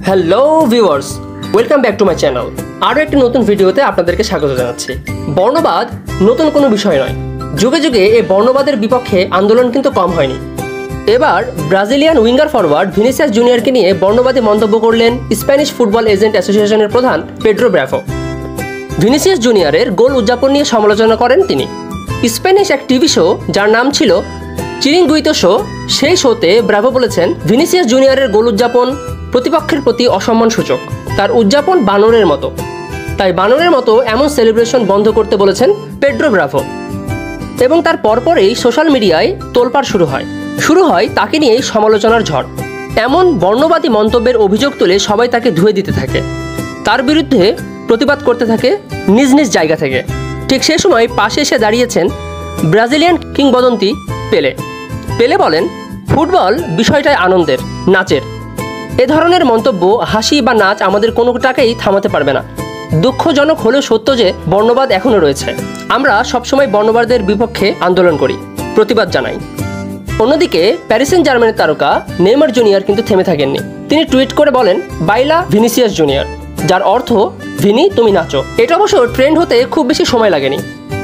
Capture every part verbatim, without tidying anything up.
Hello viewers, welcome back to my channel. আরও একটি নতুন ভিডিওতে আপনাদেরকে স্বাগত জানাচ্ছি। বর্ণবাদ নতুন কোনো বিষয় নয়, যুগে যুগে এই বর্ণবাদের বিপক্ষে আন্দোলন কিন্তু কম হয়নি। এবার ব্রাজিলিয়ান উইঙ্গার ফরওয়ার্ড ভিনিসিয়াস জুনিয়রকে নিয়ে বর্ণবাদী মন্তব্য করলেন স্প্যানিশ ফুটবল এজেন্ট অ্যাসোসিয়েশনের প্রধান পেড্রো ব্রাভো। ভিনিসিয়াস জুনিয়রের গোল উদযাপন নিয়ে সমালোচনা করেন তিনি। স্প্যানিশ এক টিভি শো যার নাম ছিল চিরিঙ্গুইতো শো, সেই শোতে ব্রাভো বলেছেন ভিনিসিয়াস জুনিয়রের গোল উদযাপন প্রতিপক্ষের প্রতি অসম্মান সূচক। তার উদযাপন বানরের মতো, তাই বানরের মতো এমন সেলিব্রেশন বন্ধ করতে বলেছেন পেড্রো ব্রাভো। এবং তার পরপরেই সোশ্যাল মিডিয়ায় তোলপাড় শুরু হয় শুরু হয় তাকে নিয়েই সমালোচনার ঝড়। এমন বর্ণবাদী মন্তব্যের অভিযোগ তুলে সবাই তাকে ধুয়ে দিতে থাকে, তার বিরুদ্ধে প্রতিবাদ করতে থাকে নিজ নিজ জায়গা থেকে। ঠিক সে সময় পাশে এসে দাঁড়িয়েছেন ব্রাজিলিয়ান কিংবদন্তি পেলে। পেলে বলেন, ফুটবল বিষয়টাই আনন্দের, নাচের। এ ধরনের মন্তব্য, হাসি বা নাচ আমাদের কোনোটাকেই থামাতে পারবে না। দুঃখজনক হলেও সত্য যে বর্ণবাদ এখনও রয়েছে। আমরা সবসময় বর্ণবাদের বিপক্ষে আন্দোলন করি, প্রতিবাদ জানাই। অন্যদিকে প্যারিস সেন্ট জার্মানের তারকা নেইমার জুনিয়র কিন্তু থেমে থাকেননি। তিনি টুইট করে বলেন, বাইলা ভিনিসিয়াস জুনিয়র, যার অর্থ ভিনি তুমি নাচো। এটা অবশ্য ট্রেন্ড হতে খুব বেশি সময় লাগেনি।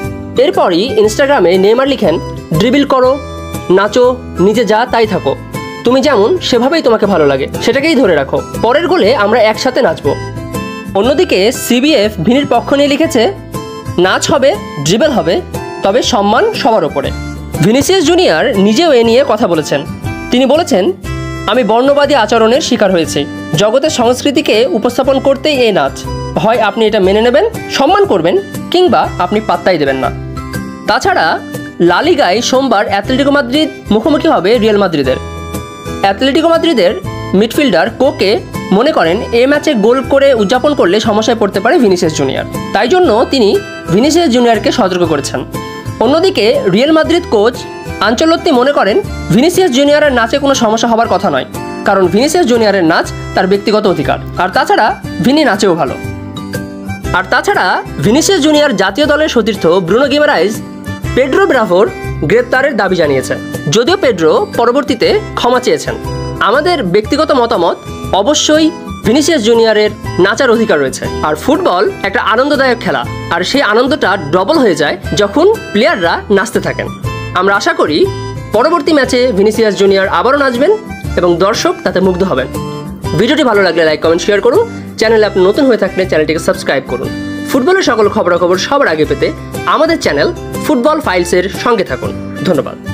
এরপরই ইনস্টাগ্রামে নেইমার লিখেন, ড্রিবল করো, নাচো, নিজে যা তাই থাকো, তুমি যেমন সেভাবেই তোমাকে ভালো লাগে সেটাকেই ধরে রাখো, পরের গোলে আমরা একসাথে নাচবো। অন্যদিকে সিবিএফ ভিনির পক্ষ নিয়ে লিখেছে, নাচ হবে, ড্রিবল হবে, তবে সম্মান সবার ওপরে। ভিনিসিয়াস জুনিয়র নিজেও এ নিয়ে কথা বলেছেন। তিনি বলেছেন, আমি বর্ণবাদী আচরণের শিকার হয়েছি। জগতের সংস্কৃতিকে উপস্থাপন করতেই এই নাচ। হয় আপনি এটা মেনে নেবেন, সম্মান করবেন, কিংবা আপনি পাত্তাই দেবেন না। তাছাড়া লা লিগায় সোমবার অ্যাথলেটিকো মাদ্রিদ মুখোমুখি হবে রিয়াল মাদ্রিদের। অ্যাথলেটিকো মাদ্রিদের মিডফিল্ডার কোকে মনে করেন এই ম্যাচে গোল করে উদযাপন করলে সমস্যায় পড়তে পারে ভিনিসিয়াস জুনিয়র। তাই জন্য তিনি ভিনিসিয়াস জুনিয়রকে সতর্ক করেছেন। অন্যদিকে রিয়াল মাদ্রিদ কোচ আনচেলত্তি মনে করেন ভিনিসিয়াস জুনিয়রের নাচে কোনো সমস্যা হবার কথা নয়, কারণ ভিনিসিয়াস জুনিয়রের নাচ তার ব্যক্তিগত অধিকার। আর তাছাড়া ভিনি নাচেও ভালো। আর তাছাড়া ভিনিসিয়াস জুনিয়র জাতীয় দলের সতীর্থ ব্রুনো গিমারাইজ পেড্রো ব্রাভোর গ্রেপ্তারের দাবি জানিয়েছে, যদিও পেড্রো পরবর্তীতে ক্ষমা চেয়েছেন। আমাদের ব্যক্তিগত মতামত, অবশ্যই ভিনিসিয়াস জুনিয়রের নাচার অধিকার রয়েছে। আর ফুটবল একটা আনন্দদায়ক খেলা, আর সেই আনন্দটা ডবল হয়ে যায় যখন প্লেয়াররা নাচতে থাকেন। আমরা আশা করি পরবর্তী ম্যাচে ভিনিসিয়াস জুনিয়র আবারও নাচবেন এবং দর্শক তাতে মুগ্ধ হবেন। ভিডিওটি ভালো লাগলে লাইক, কমেন্ট, শেয়ার করুন। চ্যানেলে আপনি নতুন হয়ে থাকলে চ্যানেলটিকে সাবস্ক্রাইব করুন। ফুটবলের সকল খবরাখবর সবার আগে পেতে আমাদের চ্যানেল ফুটবল ফাইলসের সঙ্গে থাকুন। ধন্যবাদ।